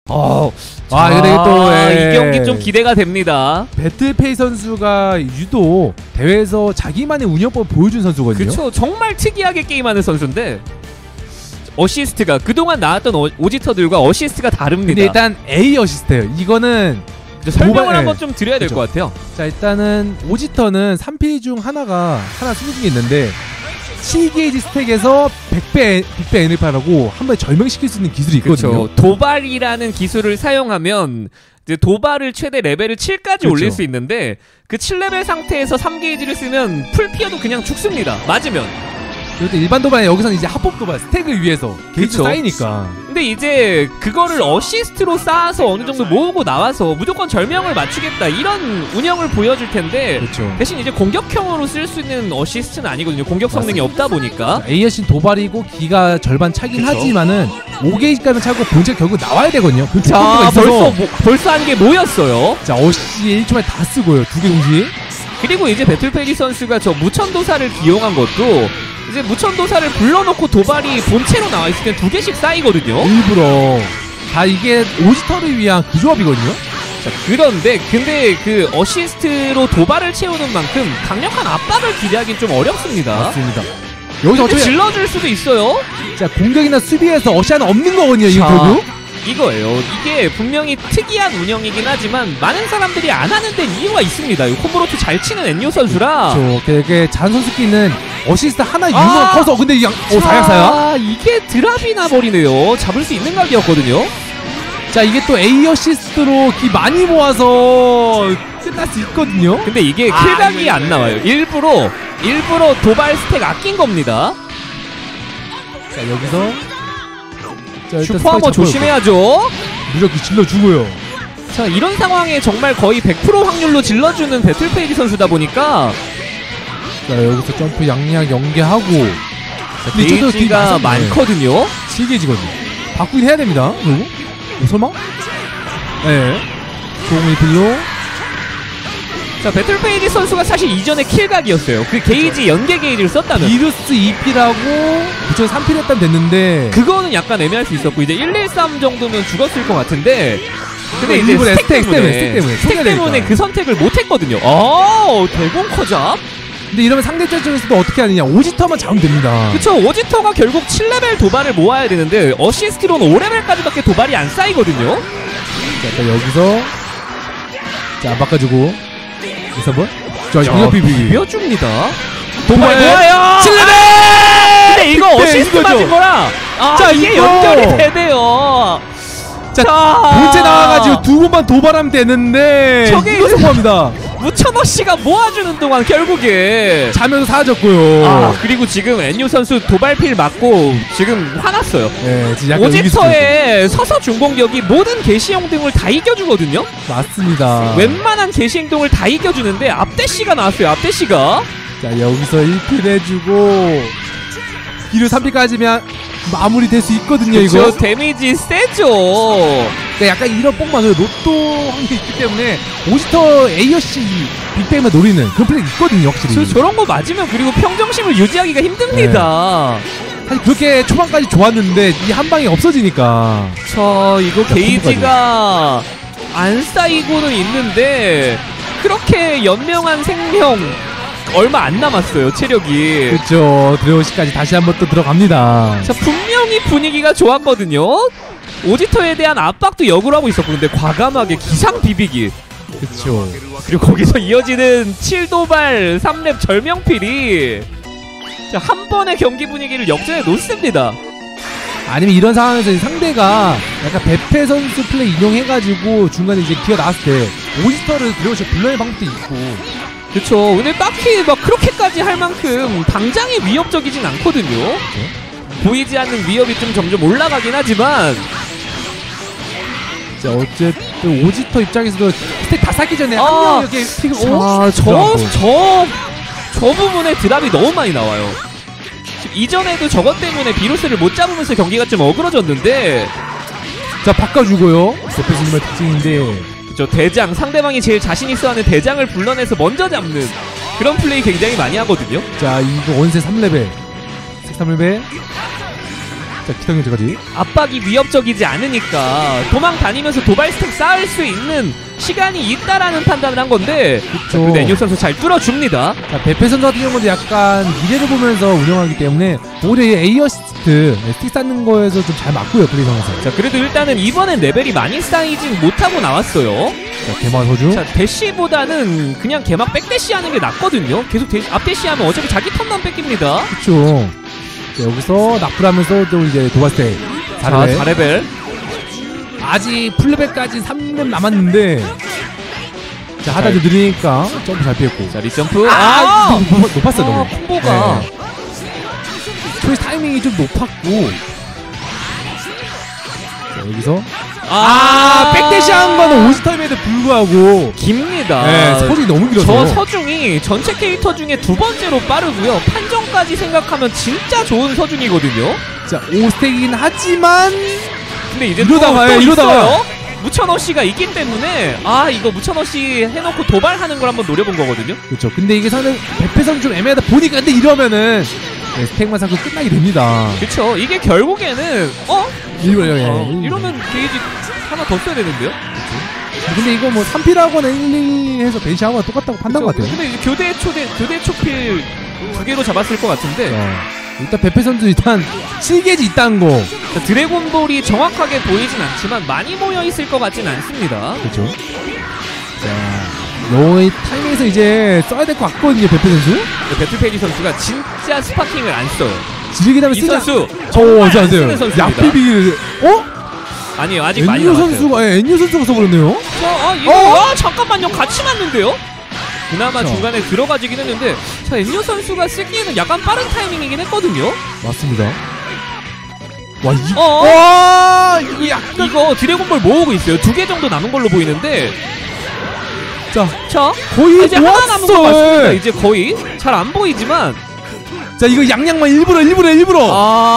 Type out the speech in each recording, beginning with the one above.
근데 또 이 경기 좀 기대가 됩니다. 배틀페이 선수가 유독 대회에서 자기만의 운영법을 보여준 선수거든요. 그쵸, 정말 특이하게 게임하는 선수인데 어시스트가 그동안 나왔던 오지터들과 어시스트가 다릅니다. 근데 일단 A 어시스트예요. 이거는 설명을 한번 좀 드려야 될 것 같아요. 자, 일단은 오지터는 3필 중 하나 승리 중에 있는데 7게이지 스택에서 100배 에너파라고 한 번에 절명시킬 수 있는 기술이 있거든요. 그쵸. 도발이라는 기술을 사용하면 이제 도발을 최대 레벨을 7까지 올릴 수 있는데 그 7레벨 상태에서 3게이지를 쓰면 풀피어도 그냥 죽습니다. 맞으면. 그런데 일반 도발은 여기서는 이제 합법 도발 스택을 위해서 게이지 쌓이니까. 근데 이제 그거를 어시스트로 쌓아서 어느 정도 모으고 나와서 무조건 절명을 맞추겠다 이런 운영을 보여줄 텐데 대신 이제 공격형으로 쓸 수 있는 어시스트는 아니거든요. 공격 성능이 없다 보니까. A어신 도발이고 기가 절반 차긴 하지만은 5게이지까지 차고 본체 결국 나와야 되거든요. 자, 벌써 한 개 모였어요. 자, 어시 1초 만에 다 쓰고요. 2개 동시에. 그리고 이제 배틀페리 선수가 저 무천도사를 기용한 것도 이제 무천도사를 불러놓고 도발이 본체로 나와 있을 때 2개씩 쌓이거든요. 일부러. 다 이게 오지터를 위한 그 조합이거든요. 자, 그런데 근데 그 어시스트로 도발을 채우는 만큼 강력한 압박을 기대하기는 좀 어렵습니다. 맞습니다. 여기서 어떻게 질러줄 수도 있어요. 자, 공격이나 수비에서 어시아는 없는 거거든요. 이거 결국. 이거예요. 이게 분명히 특이한 운영이긴 하지만 많은 사람들이 안 하는 데는 이유가 있습니다. 콤보로트 잘 치는 엔요 선수라. 그렇죠. 잔 선수끼는 어시스트 하나 유무가 커서 근데 사약사야? 이게 드랍이 나버리네요. 잡을 수 있는 각이었거든요. 자, 이게 또 A 어시스트로 기 많이 모아서 끝날 수 있거든요. 근데 이게 킬각이 안 나와요. 일부러 도발 스택 아낀 겁니다. 자, 여기서 슈퍼하머 조심해야죠. 무조건 질러주고요. 자, 이런 상황에 정말 거의 100% 확률로 질러주는 배틀페이지 선수다 보니까 자, 여기서 점프 양양 연계하고 게이지가 많거든요. 7게이지거든요. 바꾸긴 해야 됩니다. 그리고 설마? 네. 종이 빌로. 자, 배틀페이지 선수가 사실 이전에 킬각이었어요. 그 게이지 연계 게이지를 썼다면 비루스 2피라고 부천 3피를 했다면 됐는데 그거는 약간 애매할 수 있었고 이제 113 정도면 죽었을 것 같은데 근데 이제 스택 때문에 그 선택을 못했거든요. 대공커잡. 근데 이러면 상대 전적에서도 어떻게 하느냐. 오지터만 잡으면 됩니다. 그쵸. 오지터가 결국 7레벨 도발을 모아야 되는데 어시스트로는 5레벨까지밖에 도발이 안 쌓이거든요. 자, 일단 여기서 자, 바꿔주고 그래서 뭐? 자, 양옆 비벼줍니다. 도발 모아요. 7레벨! 근데 이거 어시스트 맞은 거라 자, 이게 연결이 되네요. 자, 본체 나와가지고 2번만 도발하면 되는데 저게 이거 성공합니다. 무천어씨가 모아주는 동안 결국에 자면서 사라졌고요. 그리고 지금 엔유 선수 도발필 맞고 지금 화났어요. 네, 오지터의 서서 중공격이 모든 개시 행동을 다 이겨주거든요. 맞습니다. 웬만한 개시 행동을 다 이겨주는데 앞대씨가 나왔어요. 앞대씨가. 자, 여기서 1필 해주고 2루 3필까지면 마무리 될 수 있거든요. 그쵸, 이거 데미지 세죠. 그러니까 약간 이런 뽕만으로 로또 확률이 있기 때문에 오지터 A어시 빅뱅만 노리는 그런 플레이 있거든요. 확실히 저런 거 맞으면 그리고 평정심을 유지하기가 힘듭니다. 사실 그렇게 초반까지 좋았는데 이 한 방이 없어지니까. 자, 이거 게이지가 안 쌓이고는 있는데 그렇게 연명한 생명 얼마 안 남았어요. 체력이. 그렇죠. 드래오시까지 다시 한번 또 들어갑니다. 자, 분명히 분위기가 좋았거든요. 오지터에 대한 압박도 역으로 하고 있었고 근데 과감하게 기상 비비기. 그렇죠. 그리고 거기서 이어지는 7도발 3렙 절명필이 자, 한 번의 경기 분위기를 역전해 놓습니다. 아니면 이런 상황에서 상대가 약간 베페 선수 플레이 이용해가지고 중간에 이제 기어 나왔을 때 오지터를 드래오시 불러낼 방법도 있고. 그쵸. 근데 딱히 막 그렇게까지 할 만큼 당장이 위협적이진 않거든요. 보이지 않는 위협이 좀 점점 올라가긴 하지만 자, 어쨌든 오지터 입장에서도 스택 다 쌓기 전에 한 명 이렇게 픽을 저 부분에 드랍이 너무 많이 나와요. 이전에도 저것 때문에 비루스를 못 잡으면서 경기가 좀 어그러졌는데 자, 바꿔주고요. 대표수님의 특징인데 대장, 상대방이 제일 자신 있어 하는 대장을 불러내서 먼저 잡는 그런 플레이 굉장히 많이 하거든요. 자, 이거 원세 3레벨 3레벨 자, 기타 견제까지. 압박이 위협적이지 않으니까 도망 다니면서 도발 스택 쌓을 수 있는 시간이 있다라는 판단을 한 건데 근데 엔요 선수 잘 뚫어줍니다. 자, 베페 선수 같은 경우는 약간 미래를 보면서 운영하기 때문에 오히려 A 어시스트 스틱 쌓는 거에서 좀 잘 맞고요, 플레이 상에서. 자, 그래도 일단은 이번엔 레벨이 많이 쌓이진 못하고 나왔어요. 자, 개막 서주. 자, 대시보다는 그냥 개막 백대시 하는 게 낫거든요. 계속 앞대시 하면 어차피 자기 턴만 뺏깁니다. 그쵸. 자, 여기서 납불하면서 또 이제 도바스테 4레벨. 4레벨. 아직 풀레벨까지 3렙 남았는데 자, 하다 좀 느리니까 점프 잘 피했고. 자, 리점프. 높았어, 너무. 콤보가. 네. 초이스 타이밍이 좀 높았고. 자, 여기서. 백대시 한 거는 오지타임에도 불구하고. 깁니다. 네, 서중이 너무 길어서. 저 서중이 전체 캐릭터 중에 두 번째로 빠르고요. 판정까지 생각하면 진짜 좋은 서중이거든요. 자, 5스택이긴 하지만. 근데 이제 이러다가 무천어씨가 있기 때문에 이거 무천어씨 해놓고 도발하는 걸 한번 노려본 거거든요. 그렇죠. 근데 이게 상대 배패선 좀 애매하다 보니까 근데 이러면은 스택만 쌓고 끝나게 됩니다. 그렇죠. 이게 결국에는 이러면 게이지 하나 더 써야 되는데요. 그쵸? 근데 이거 뭐 3필하거나 1, 2 해서 벤시하고는 똑같다고 판단 것 같아요. 근데 이제 교대 초필 두 개로 잡았을 것 같은데. 일단 베페 선수 일단 7게이지 있다는 거. 자, 드래곤볼이 정확하게 보이진 않지만 많이 모여있을 것 같진 않습니다. 그렇죠. 자, 이 타이밍에서 이제 써야 될 것 같거든요, 베페 선수. 네, 배틀페이지 선수가 진짜 스파킹을 안 써요. 지르기다면 이 선수 안 쓰는 선수입니다. 약비비를 아니요, 아직 많이 엔유 남았어요. 선수가 엔유 선수가 써버렸네요. 잠깐만요, 같이 맞는데요? 그나마 중간에 들어가지긴 했는데 자, 엔요 선수가 쓰기에는 약간 빠른 타이밍이긴 했거든요. 맞습니다. 이거 드래곤볼 모으고 있어요. 2개 정도 남은 걸로 보이는데 자 거의 이제 하나 남은 거 같습니다. 예. 이제 거의 잘 안 보이지만 자, 이거 양양만 일부러 일부러 일부러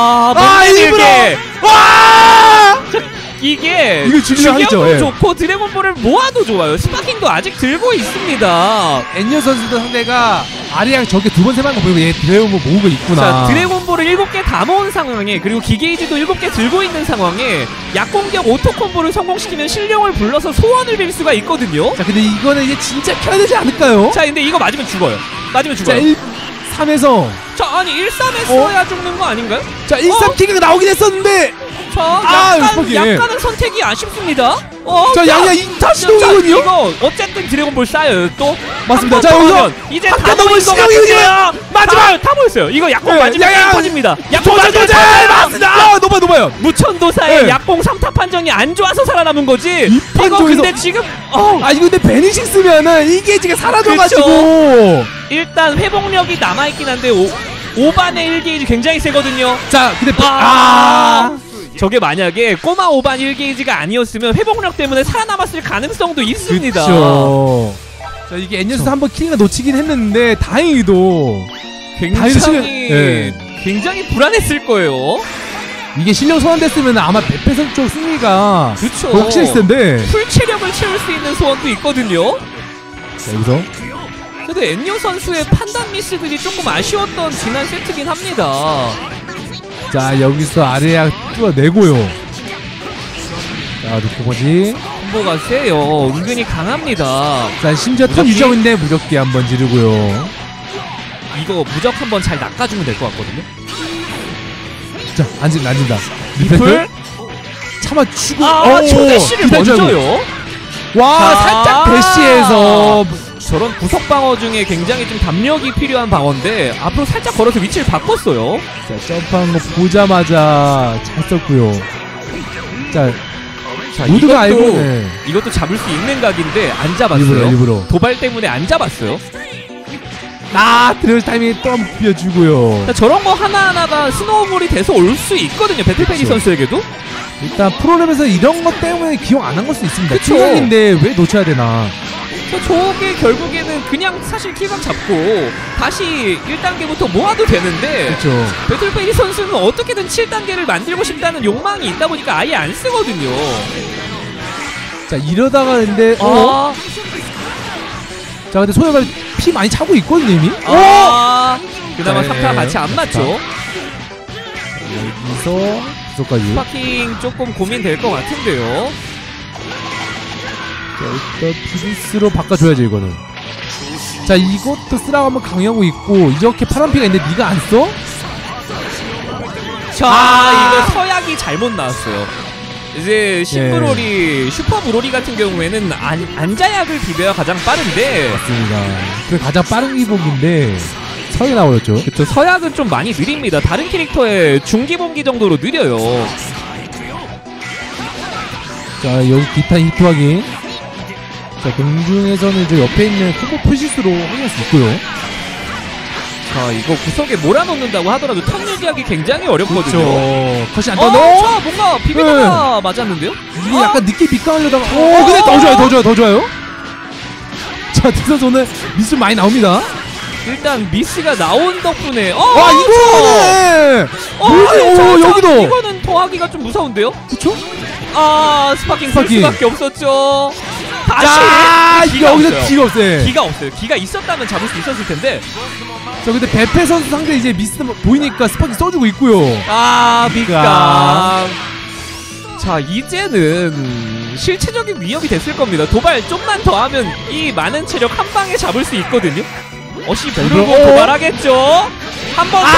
이게 주격도 좋고 드래곤볼을 모아도 좋아요. 스파킹도 아직 들고 있습니다. 엔요 선수도 상대가 아리랑 저게 2번 3번 거 보이고 얘 드래곤볼 모으고 있구나. 자, 드래곤볼을 7개 다 모은 상황에 그리고 기게이지도 7개 들고 있는 상황에 약공격 오토콤보를 성공시키면 신령을 불러서 소원을 빌 수가 있거든요. 자, 근데 이거는 이제 진짜 켜야 되지 않을까요? 자, 근데 이거 맞으면 죽어요. 자, 3에서 자, 아니 1-3에 써야 죽는 거 아닌가요? 자, 1-3 킥이 나오긴 했었는데 약간은 선택이 아쉽습니다. 자, 양양 다시 동이군요. 이거 어쨌든 드래곤볼 쌓여요. 또 맞습니다. 자, 여기서 이제 다 모인 거 같은데요. 마지막 다 모였어요. 이거 약공 맞으면 게임 터집니다. 약공 맞습니다. 높아요. 무천도사의 약공 3탑 판정이 안 좋아서 살아남은 거지. 이거 근데 지금 이거 근데 베니싱 쓰면은 이 게이지가 사라져가지고 일단 회복력이 남아있긴 한데 5반의 1게이지 굉장히 세거든요. 자, 근데 저게 만약에 꼬마 5반 1게이지가 아니었으면 회복력 때문에 살아남았을 가능성도 있습니다. 그쵸. 자, 이게 엔요스 한번 킬링을 놓치긴 했는데 다행히도 굉장히 불안했을 거예요. 이게 실력 소환됐으면 아마 베페선 쪽 승리가 그쵸. 확실했을 텐데 풀 체력을 채울 수 있는 소원도 있거든요. 자, 여기서 그래도 엔요 선수의 판단 미스들이 조금 아쉬웠던 지난 세트긴 합니다. 자, 여기서 아래야 뚫어내고요. 자, 놓고보지. 콤보가 세요. 은근히 강합니다. 자, 심지어 턴 유정인데 무적기 한번 지르고요. 이거 무적 한번 잘 낚아주면 될 것 같거든요. 자, 앉는다. 리플 참아주고. 초대시를 먼저요. 살짝 대시해서 저런 구석 방어 중에 굉장히 좀 담력이 필요한 방어인데 앞으로 살짝 걸어서 위치를 바꿨어요. 자, 점프한 거 보자마자 잘 썼고요. 자, 모두가 알고 이것도 잡을 수 있는 각인데 안 잡았어요. 일부러. 도발 때문에 안 잡았어요. 드래곤 타이밍에 또 한 번 비벼주고요. 저런 거 하나하나가 스노우볼이 돼서 올 수 있거든요. 배틀페이지 선수에게도. 일단 프로그램에서 이런 것 때문에 기용 안 한 걸 수 있습니다. 킬각인데 왜 놓쳐야 되나. 저게 결국에는 그냥 사실 킬각 잡고 다시 1단계부터 모아도 되는데 그쵸. 배틀페이지 선수는 어떻게든 7단계를 만들고 싶다는 욕망이 있다 보니까 아예 안 쓰거든요. 자, 이러다가 근데 자, 근데 소녀가 피 많이 차고 있거든요, 이미. 그나마 3타 같이 안 맞죠. 여기서 앞서까지. 스파킹 조금 고민될 것 같은데요. 자, 일단 비비스로 바꿔줘야죠 이거는. 자, 이것도 쓰라고 한번 강요하고 있고 이렇게 파란피가 있는데 네가 안 써? 자, 이거 서약이 잘못 나왔어요. 이제 신브로리, 슈퍼브로리 같은 경우에는 안자약을 비벼야 가장 빠른데. 맞습니다. 그 가장 빠른 기복인데 서약이 나버렸죠. 그쵸, 서약은 좀 많이 느립니다. 다른 캐릭터의 중기본기 정도로 느려요. 자, 여기 기타 히트 확인. 자, 공중에서는 이제 옆에 있는 콤보 표시수로 확인할 수 있고요. 자, 이거 구석에 몰아넣는다고 하더라도 턴 유지하기 굉장히 어렵거든요. 그쵸. 컷이 안 자, 떠. 뭔가 비비다가 맞았는데요? 이게 약간 느낌 빗강하려다가 근데 더 좋아요. 자, 뒷선 오늘 미스 많이 나옵니다. 일단 미스가 나온 덕분에 이거네. 여기도 이거는 더하기가 좀 무서운데요? 그쵸? 스파킹 쓸 수밖에 없었죠. 다시 여기서 기가 없어요. 기가 없어요. 기가 있었다면 잡을 수 있었을 텐데. 자, 근데 베페 선수 상대 이제 미스 보이니까 스파킹 써주고 있고요. 빅감. 자, 이제는 실체적인 위협이 됐을 겁니다. 도발 좀만 더 하면 이 많은 체력 한 방에 잡을 수 있거든요. 어시 부르고 도발하겠죠. 한 번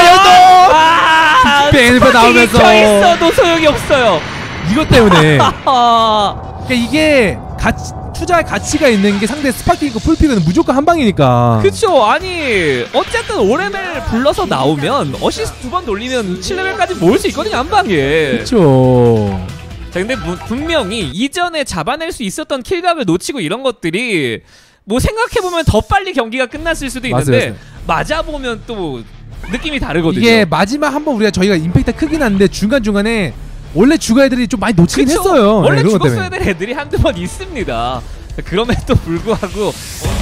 더. 빅뱅 나오면서 켜있어도 소용이 없어요. 이것 때문에. 그러니까 이게 투자할 가치가 있는 게 상대 스파킹 있고 풀픽은 무조건 한 방이니까. 그쵸. 아니 어쨌든 5레벨 불러서 나오면 어시스트 2번 돌리면 7레벨까지 모을 수 있거든요, 한 방에. 그쵸. 자, 근데 분명히 이전에 잡아낼 수 있었던 킬각을 놓치고 이런 것들이 뭐 생각해보면 더 빨리 경기가 끝났을 수도 있는데 맞아보면 또 느낌이 다르거든요. 이게 마지막 한번 저희가 임팩트가 크긴 한데 중간중간에 원래 주가 애들이 좀 많이 놓치긴 했어요. 원래 죽었어야 될 애들이 한두 번 있습니다. 그럼에도 불구하고